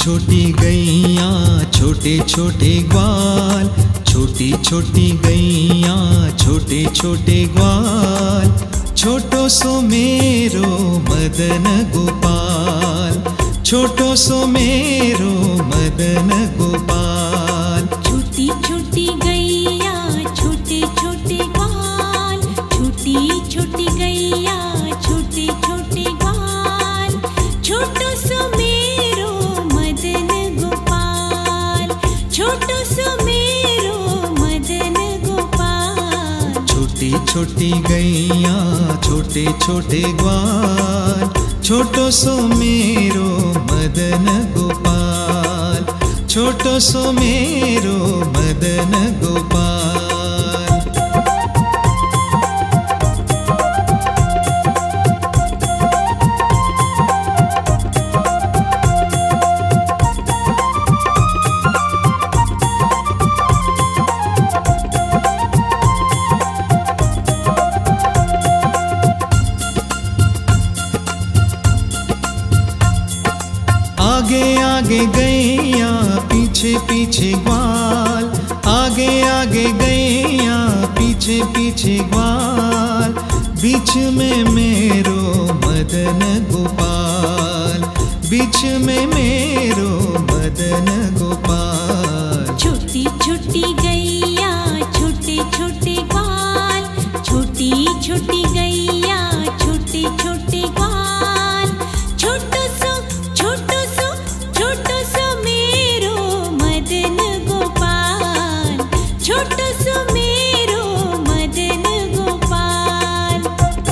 छोटी गैया छोटे छोटे ग्वाल, छोटी छोटी गैया छोटे छोटे ग्वाल, छोटो सो मेरो मदन गोपाल, छोटो सो मेरो मदन गोपाल। छोटी छोटी गैया छोटे छोटे ग्वाल, छोटी छोटी गैया छोटे छोटे ग्वाल, छोटो सो मेरो मदन गोपाल, छोटो सो मेरो मदन गोपाल। छोटी छोटी गैया छोटे छोटे ग्वाल, छोटो सो मेरो मदन गोपाल, छोटो सो मेरो मदन गोपाल। आगे आगे गैया पीछे पीछे ग्वाल, आगे आगे गैया पीछे पीछे ग्वाल, बीच में मेरो मदन गोपाल, बीच में मेरो मदन गोपाल। छोटी छोटी गैया छोटे छोटे ग्वाल, छोटी छोटी गैया छोटे छोटे ग्वाल, छोटो सो मेरो मदन गोपाल, छोटो सो मेरो मदन गोपाल।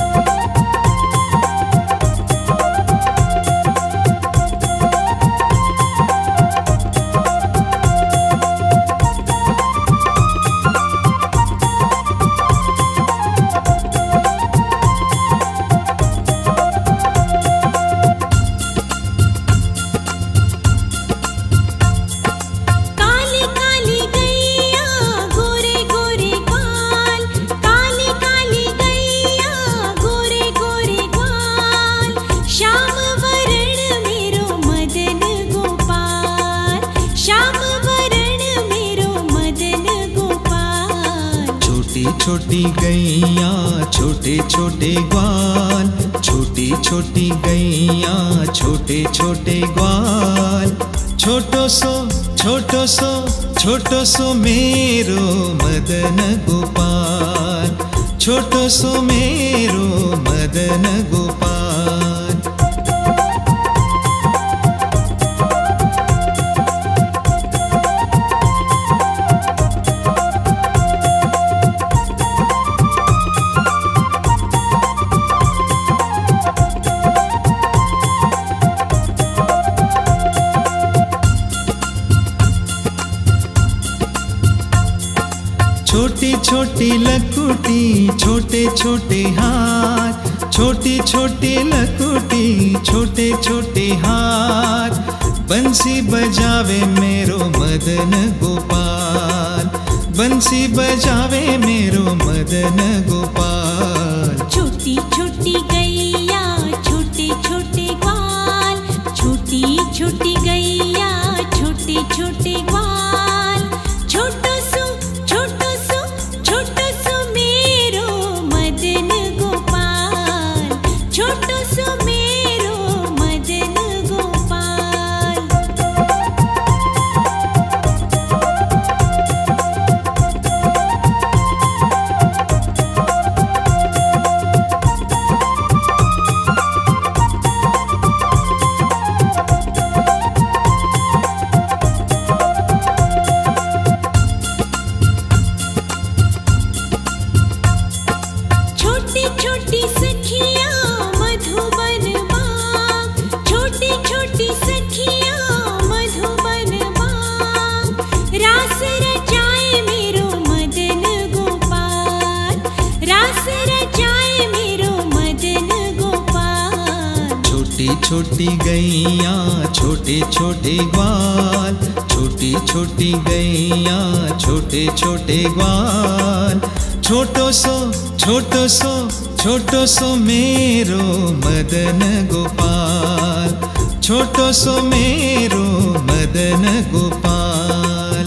छोटी गैया छोटे छोटे ग्वाल, छोटी छोटी गैया छोटे छोटे ग्वाल, छोटो सो मेरो मदन गोपाल, छोटो सो मेरो मदन गोपाल। छोटी छोटी लकुटी छोटे छोटे हाथ, छोटी छोटी लकुटी छोटे छोटे हाथ, बंसी बजावे मेरो मदन गोपाल, बंसी बजावे मेरो मदन गोपाल। छोटी छोटी गैया छोटे छोटे ग्वाल, छोटी छोटी गैया छोटे छोटे ग्वाल, छोटो सो मेरो मदन गोपाल, छोटो सो मेरो मदन गोपाल। छोटी छोटी सखियाँ मधुबन बाग, छोटी छोटी सखियाँ मधुबन बाग, रास रचाए मेरो मदन गोपाल, रास रचाए मेरो मदन गोपाल। छोटी छोटी गैया छोटे छोटे ग्वाल, छोटी छोटी गैया छोटे छोटे ग्वाल, छोटो सो मेरो मदन गोपाल, छोटो सो मेरो मदन गोपाल।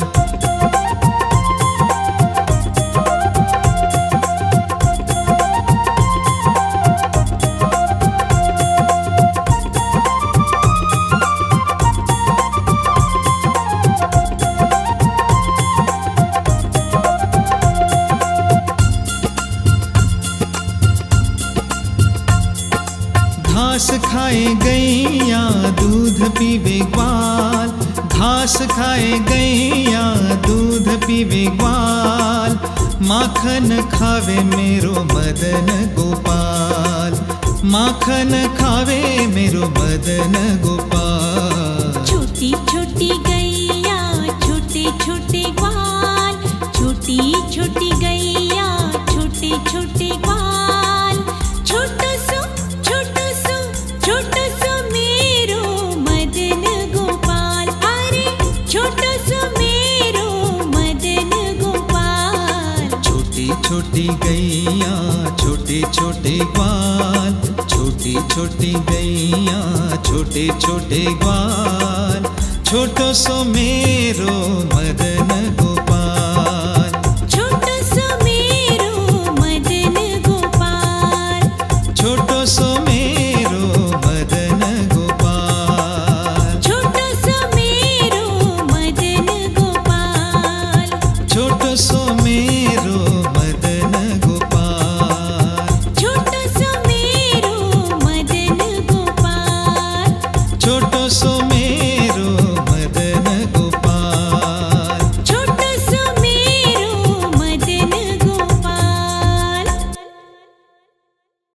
घास खाए गैया दूध पीवे ग्वाल, घास खाए गैया दूध पीवे ग्वाल। माखन खावे मेरो मदन गोपाल, माखन खावे मेरो मदन गोपाल। छोटी छोटी गैया छोटे छोटे ग्वाल, छोटी छोटी गैया छोटे छोटे ग्वाल। छोटो सो मेरो मदन गोपाल। अरे छोटो सो मेरो मदन गोपाल। छोटी छोटी गैया छोटे छोटे ग्वाल, छोटी छोटी गैया छोटे छोटे ग्वाल। छोटो सो मेरो मदन गोपाल।